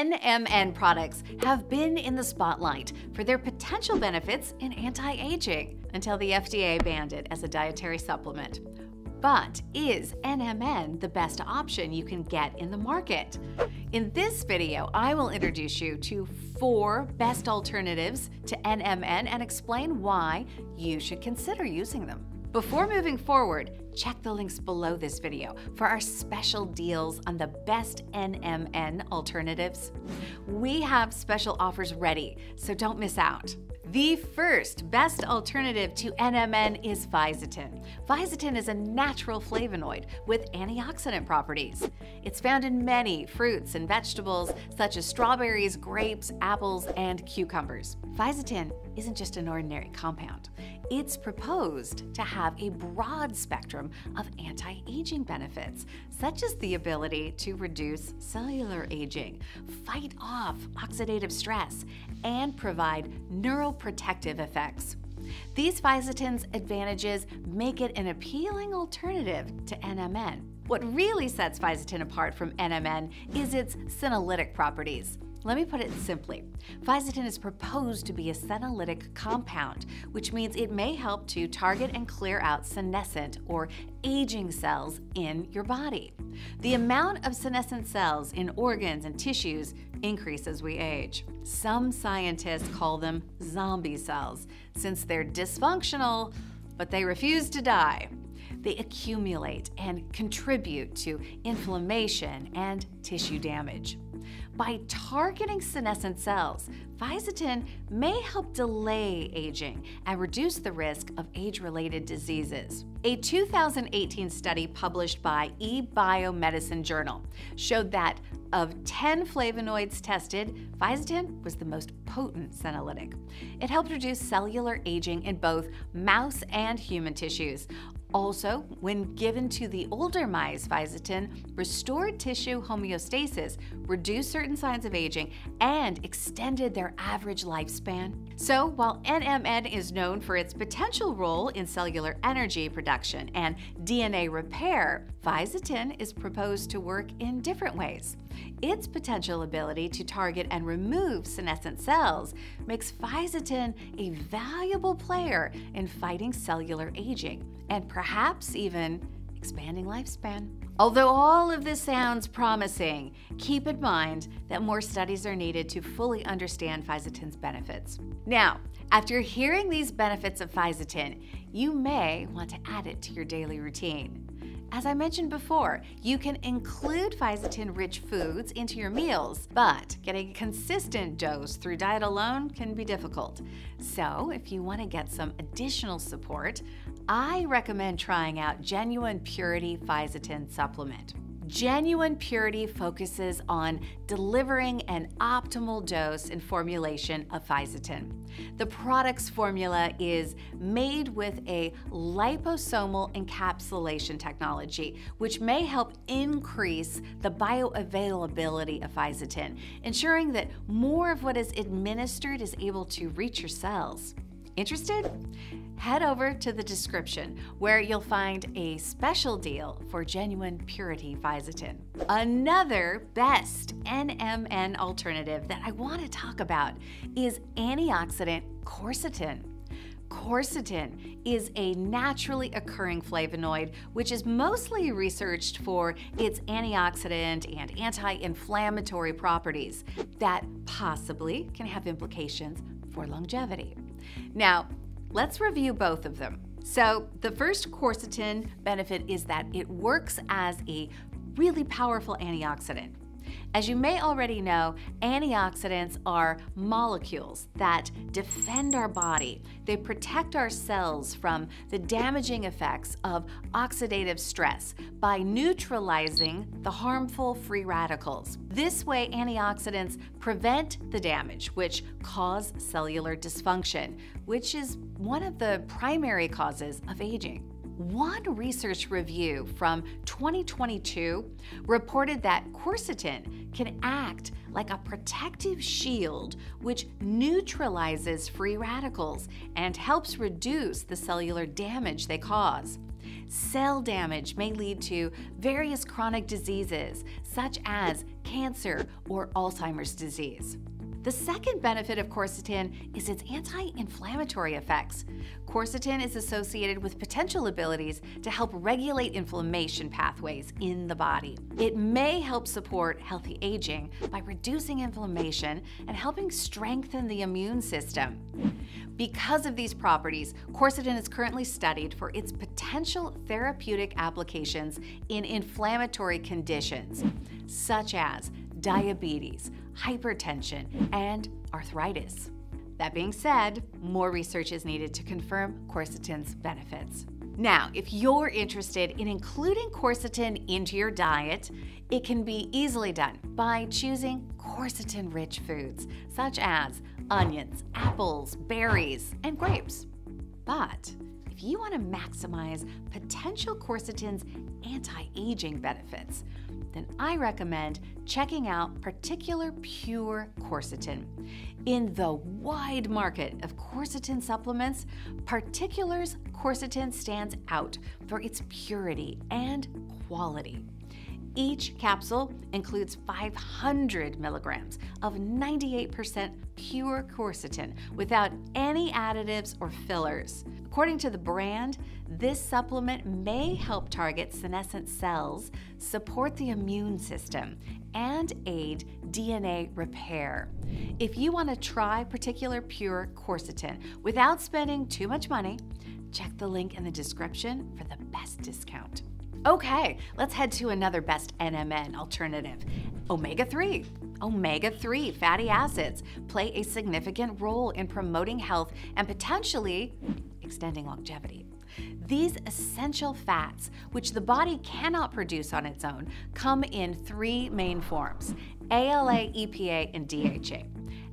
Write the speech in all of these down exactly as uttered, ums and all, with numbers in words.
N M N products have been in the spotlight for their potential benefits in anti-aging until the F D A banned it as a dietary supplement. But is N M N the best option you can get in the market? In this video, I will introduce you to four best alternatives to N M N and explain why you should consider using them. Before moving forward, check the links below this video for our special deals on the best N M N alternatives. We have special offers ready, so don't miss out. The first best alternative to N M N is Fisetin. Fisetin is a natural flavonoid with antioxidant properties. It's found in many fruits and vegetables such as strawberries, grapes, apples, and cucumbers. Fisetin isn't just an ordinary compound. It's proposed to have a broad spectrum of anti-aging benefits, such as the ability to reduce cellular aging, fight off oxidative stress, and provide neuroprotective effects. These Fisetin's advantages make it an appealing alternative to N M N. What really sets Fisetin apart from N M N is its senolytic properties. Let me put it simply. Fisetin is proposed to be a senolytic compound, which means it may help to target and clear out senescent or aging cells in your body. The amount of senescent cells in organs and tissues increase as we age. Some scientists call them zombie cells, since they're dysfunctional, but they refuse to die. They accumulate and contribute to inflammation and tissue damage. By targeting senescent cells, Fisetin may help delay aging and reduce the risk of age-related diseases. A two thousand eighteen study published by eBiomedicine Journal showed that of ten flavonoids tested, Fisetin was the most potent senolytic. It helped reduce cellular aging in both mouse and human tissues. Also, when given to the older mice, Fisetin restored tissue homeostasis, reduced certain signs of aging, and extended their average lifespan. So, while N M N is known for its potential role in cellular energy production and D N A repair, Fisetin is proposed to work in different ways. Its potential ability to target and remove senescent cells makes Fisetin a valuable player in fighting cellular aging and perhaps even expanding lifespan. Although all of this sounds promising, keep in mind that more studies are needed to fully understand Fisetin's benefits. Now, after hearing these benefits of Fisetin, you may want to add it to your daily routine. As I mentioned before, you can include Fisetin-rich foods into your meals, but getting a consistent dose through diet alone can be difficult. So, if you want to get some additional support, I recommend trying out Genuine Purity Fisetin Supplement. Genuine Purity focuses on delivering an optimal dose and formulation of Fisetin. The product's formula is made with a liposomal encapsulation technology, which may help increase the bioavailability of Fisetin, ensuring that more of what is administered is able to reach your cells. Interested? Head over to the description where you'll find a special deal for Genuine Purity Fisetin. Another best N M N alternative that I want to talk about is antioxidant quercetin. Quercetin is a naturally occurring flavonoid which is mostly researched for its antioxidant and anti-inflammatory properties that possibly can have implications for longevity. Now, let's review both of them. So, the first quercetin benefit is that it works as a really powerful antioxidant. As you may already know, antioxidants are molecules that defend our body. They protect our cells from the damaging effects of oxidative stress by neutralizing the harmful free radicals. This way, antioxidants prevent the damage, which cause cellular dysfunction, which is one of the primary causes of aging. One research review from twenty twenty-two reported that quercetin can act like a protective shield which neutralizes free radicals and helps reduce the cellular damage they cause. Cell damage may lead to various chronic diseases, such as cancer or Alzheimer's disease. The second benefit of quercetin is its anti-inflammatory effects. Quercetin is associated with potential abilities to help regulate inflammation pathways in the body. It may help support healthy aging by reducing inflammation and helping strengthen the immune system. Because of these properties, quercetin is currently studied for its potential therapeutic applications in inflammatory conditions, such as diabetes, hypertension, and arthritis. That being said, more research is needed to confirm quercetin's benefits. Now, if you're interested in including quercetin into your diet, it can be easily done by choosing quercetin-rich foods, such as onions, apples, berries, and grapes. But if you want to maximize potential quercetin's anti-aging benefits, then I recommend checking out Particular Pure Quercetin. In the wide market of quercetin supplements, Particular's quercetin stands out for its purity and quality. Each capsule includes five hundred milligrams of ninety-eight percent pure quercetin without any additives or fillers. According to the brand, this supplement may help target senescent cells, support the immune system, and aid D N A repair. If you want to try Particular Pure Quercetin without spending too much money, check the link in the description for the best discount. Okay, let's head to another best N M N alternative, omega three. omega three fatty acids play a significant role in promoting health and potentially extending longevity. These essential fats, which the body cannot produce on its own, come in three main forms: A L A, E P A, and D H A.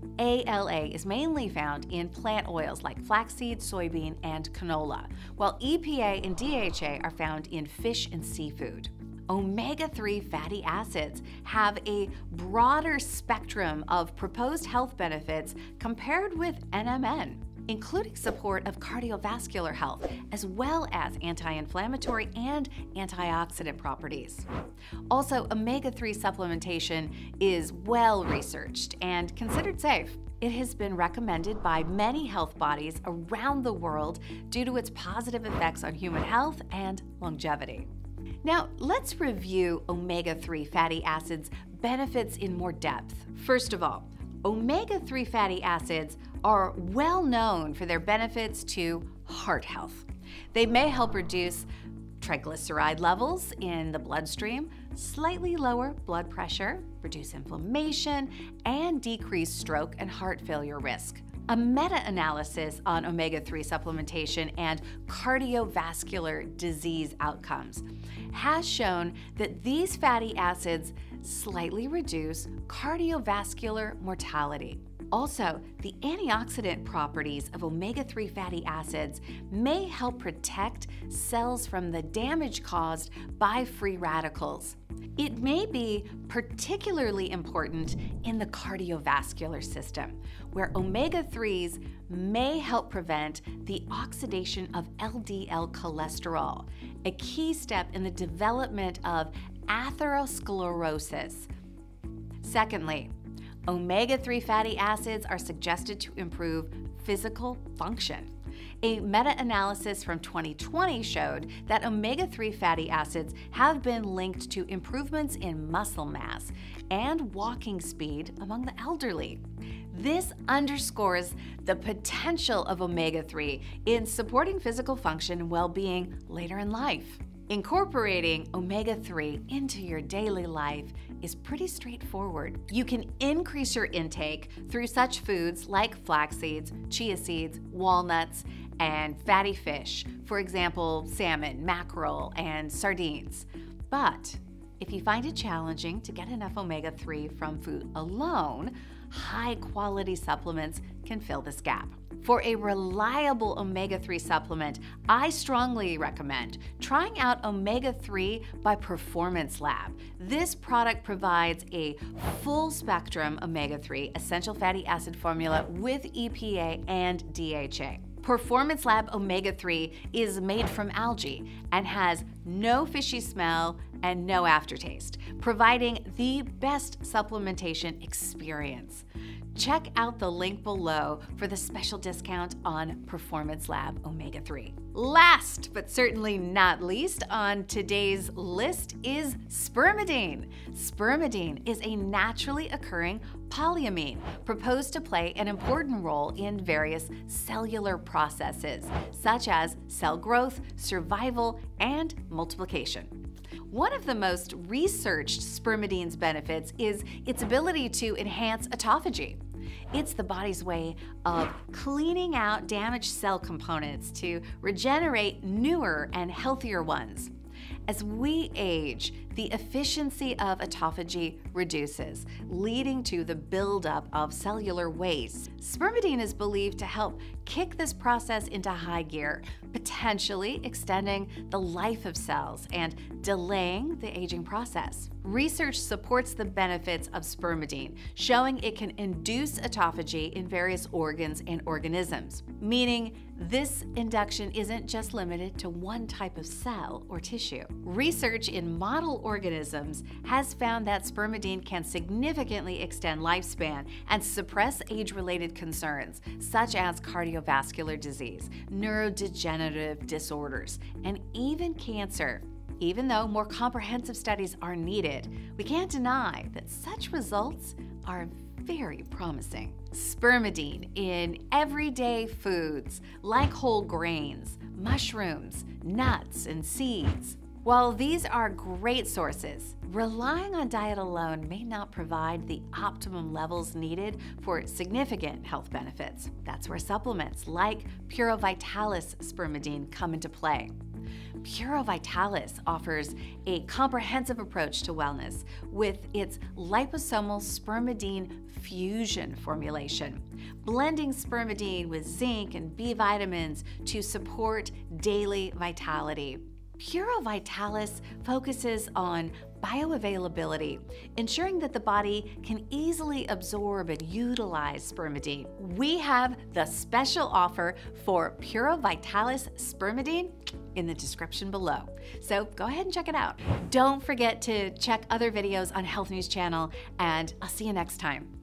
A L A is mainly found in plant oils like flaxseed, soybean, and canola, while E P A and D H A are found in fish and seafood. omega three fatty acids have a broader spectrum of proposed health benefits compared with N M N, including support of cardiovascular health, as well as anti-inflammatory and antioxidant properties. Also, omega three supplementation is well researched and considered safe. It has been recommended by many health bodies around the world due to its positive effects on human health and longevity. Now, let's review omega three fatty acids' benefits in more depth. First of all, omega three fatty acids are well known for their benefits to heart health. They may help reduce triglyceride levels in the bloodstream, slightly lower blood pressure, reduce inflammation, and decrease stroke and heart failure risk. A meta-analysis on omega three supplementation and cardiovascular disease outcomes has shown that these fatty acids slightly reduce cardiovascular mortality. Also, the antioxidant properties of omega three fatty acids may help protect cells from the damage caused by free radicals. It may be particularly important in the cardiovascular system, where omega threes may help prevent the oxidation of L D L cholesterol, a key step in the development of atherosclerosis. Secondly, omega three fatty acids are suggested to improve physical function. A meta-analysis from twenty twenty showed that omega three fatty acids have been linked to improvements in muscle mass and walking speed among the elderly. This underscores the potential of omega three in supporting physical function and well-being later in life. Incorporating omega three into your daily life is pretty straightforward. You can increase your intake through such foods like flax seeds, chia seeds, walnuts, and fatty fish, for example, salmon, mackerel, and sardines. But if you find it challenging to get enough omega three from food alone, high-quality supplements can fill this gap. For a reliable omega three supplement, I strongly recommend trying out omega three by Performance Lab. This product provides a full-spectrum omega three essential fatty acid formula with E P A and D H A. Performance Lab omega three is made from algae and has no fishy smell and no aftertaste, providing the best supplementation experience. Check out the link below for the special discount on Performance Lab omega three. Last but certainly not least on today's list is Spermidine. Spermidine is a naturally occurring polyamine proposed to play an important role in various cellular processes, such as cell growth, survival, and multiplication. One of the most researched spermidine's benefits is its ability to enhance autophagy. It's the body's way of cleaning out damaged cell components to regenerate newer and healthier ones. As we age, the efficiency of autophagy reduces, leading to the buildup of cellular waste. Spermidine is believed to help kick this process into high gear, potentially extending the life of cells and delaying the aging process. Research supports the benefits of spermidine, showing it can induce autophagy in various organs and organisms, meaning this induction isn't just limited to one type of cell or tissue. Research in model organisms has found that spermidine can significantly extend lifespan and suppress age-related concerns such as cardiovascular disease, neurodegenerative disorders, and even cancer. Even though more comprehensive studies are needed, we can't deny that such results are very promising. Spermidine in everyday foods like whole grains, mushrooms, nuts, and seeds. While these are great sources, relying on diet alone may not provide the optimum levels needed for significant health benefits. That's where supplements like Puro Vitalis Spermidine come into play. Puro Vitalis offers a comprehensive approach to wellness with its liposomal spermidine fusion formulation, blending spermidine with zinc and B vitamins to support daily vitality. Puro Vitalis focuses on bioavailability, ensuring that the body can easily absorb and utilize spermidine. We have the special offer for Puro Vitalis Spermidine in the description below, so go ahead and check it out. Don't forget to check other videos on Health News channel, and I'll see you next time.